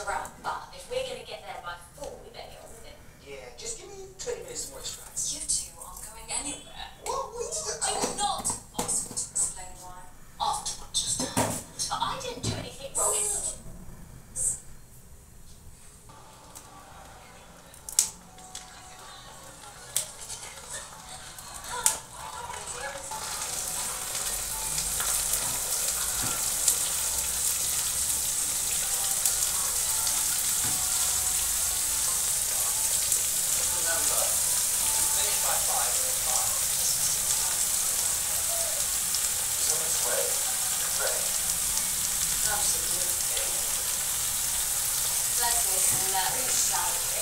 to run, but if we're going to get there by 4, we better get on with it. Yeah, just give me 20 minutes to moisturise. You two aren't going anywhere. What? Do not ask me to explain why afterwards. But I didn't do anything wrong. Absolutely. Let's make some merry, shall we?